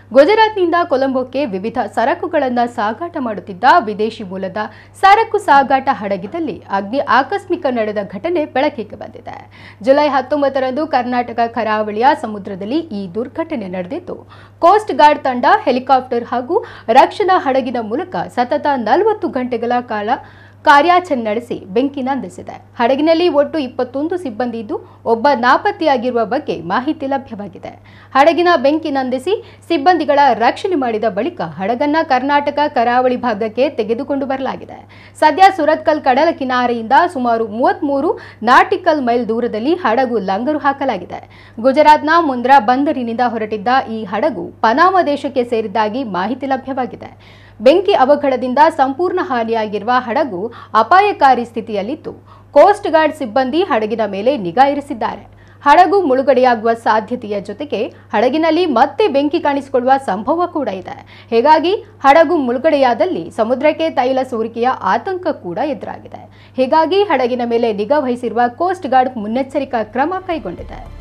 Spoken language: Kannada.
ಗುಜರಾತ್ನಿಂದ ಕೊಲಂಬೋಕ್ಕೆ ವಿವಿಧ ಸರಕುಗಳನ್ನು ಸಾಗಾಟ ಮಾಡುತ್ತಿದ್ದ ವಿದೇಶಿ ಮೂಲದ ಸರಕು ಸಾಗಾಟ ಹಡಗಿನಲ್ಲಿ ಆಕಸ್ಮಿಕ ನಡೆದ ಘಟನೆ ಬೆಳಕಿಗೆ ಬಂದಿದೆ. ಜುಲೈ 19ರಂದು ಕರ್ನಾಟಕ ಕರಾವಳಿಯ ಸಮುದ್ರದಲ್ಲಿ ಈ ದುರ್ಘಟನೆ ನಡೆದಿದ್ದು, ಕೋಸ್ಟ್ ಗಾರ್ಡ್ ತಂಡ ಹೆಲಿಕಾಪ್ಟರ್ ಹಾಗೂ ರಕ್ಷಣಾ ಹಡಗಿನ ಮೂಲಕ ಸತತ 40 ಗಂಟೆಗಳ ಕಾಲ ಕಾರ್ಯಾಚರಣೆ ನಡೆಸಿ ಬೆಂಕಿ ನಂದಿಸಿದೆ. ಹಡಗಿನಲ್ಲಿ ಒಟ್ಟು 21 ಸಿಬ್ಬಂದಿ ಇದ್ದು, ಒಬ್ಬ ನಾಪತ್ತೆಯಾಗಿರುವ ಬಗ್ಗೆ ಮಾಹಿತಿ ಲಭ್ಯವಾಗಿದೆ. ಹಡಗಿನ ಬೆಂಕಿ ನಂದಿಸಿ ಸಿಬ್ಬಂದಿಗಳ ರಕ್ಷಣೆ ಮಾಡಿದ ಬಳಿಕ ಹಡಗನ್ನ ಕರ್ನಾಟಕ ಕರಾವಳಿ ಭಾಗಕ್ಕೆ ತೆಗೆದುಕೊಂಡು ಬರಲಾಗಿದೆ. ಸದ್ಯ ಸುರತ್ಕಲ್ ಕಡಲ ಕಿನಾರೆಯಿಂದ ಸುಮಾರು 33 ನಾಟಿಕಲ್ ಮೈಲ್ ದೂರದಲ್ಲಿ ಹಡಗು ಲಂಗರು ಹಾಕಲಾಗಿದೆ. ಗುಜರಾತ್ನ ಮುಂದ್ರಾ ಬಂದರಿನಿಂದ ಹೊರಟಿದ್ದ ಈ ಹಡಗು ಪನಾಮ ದೇಶಕ್ಕೆ ಸೇರಿದ್ದಾಗಿ ಮಾಹಿತಿ ಲಭ್ಯವಾಗಿದೆ. ಬೆಂಕಿ ಅವಘಡದಿಂದ ಸಂಪೂರ್ಣ ಹಾನಿಯಾಗಿರುವ ಹಡಗು ಅಪಾಯಕಾರಿ ಸ್ಥಿತಿಯಲ್ಲಿದ್ದು, ಕೋಸ್ಟ್ ಗಾರ್ಡ್ ಸಿಬ್ಬಂದಿ ಹಡಗಿನ ಮೇಲೆ ನಿಗಾ ಇರಿಸಿದ್ದಾರೆ. ಹಡಗು ಮುಳುಗಡೆಯಾಗುವ ಸಾಧ್ಯತೆಯ ಜೊತೆಗೆ ಹಡಗಿನಲ್ಲಿ ಮತ್ತೆ ಬೆಂಕಿ ಕಾಣಿಸಿಕೊಳ್ಳುವ ಸಂಭವ ಕೂಡ ಇದೆ. ಹೀಗಾಗಿ ಹಡಗು ಮುಳುಗಡೆಯಾದಲ್ಲಿ ಸಮುದ್ರಕ್ಕೆ ತೈಲ ಸೋರಿಕೆಯ ಆತಂಕ ಕೂಡ ಎದುರಾಗಿದೆ. ಹೀಗಾಗಿ ಹಡಗಿನ ಮೇಲೆ ನಿಗಾ ವಹಿಸಿರುವ ಕೋಸ್ಟ್ ಗಾರ್ಡ್ ಮುನ್ನೆಚ್ಚರಿಕಾ ಕ್ರಮ ಕೈಗೊಂಡಿದೆ.